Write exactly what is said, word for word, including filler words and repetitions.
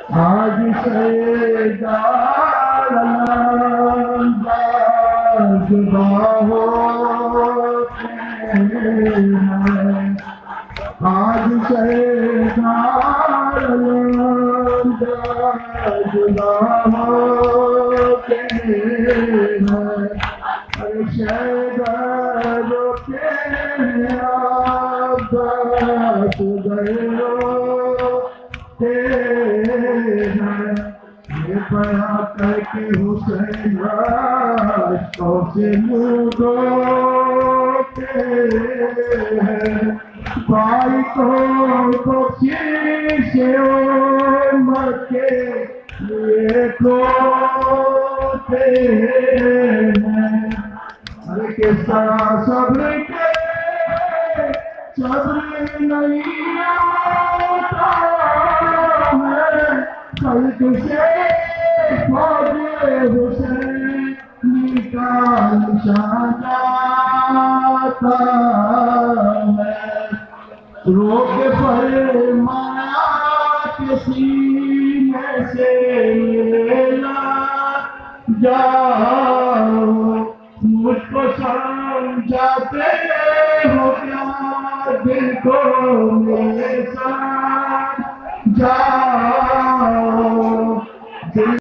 آج شیدار انداز ہوتے ہیں آج شیدار انداز ہوتے ہیں ارے شیدار کے عباس گئے یہ پڑھا کر کے حسین عاشقوں سے منہ دھوتے ہیں بھائی کو بخشش عمر کے لیے کھوتے ہیں ارے کس طرح صبر کے صبر نہیں ہوتا خلق سے فوج حسین کا نشان جاتا ہے روک فرمایا کہ سینے سے لینا جاؤ مجھ کو سمجھاتے ہو کیا دل کو میرے ساتھ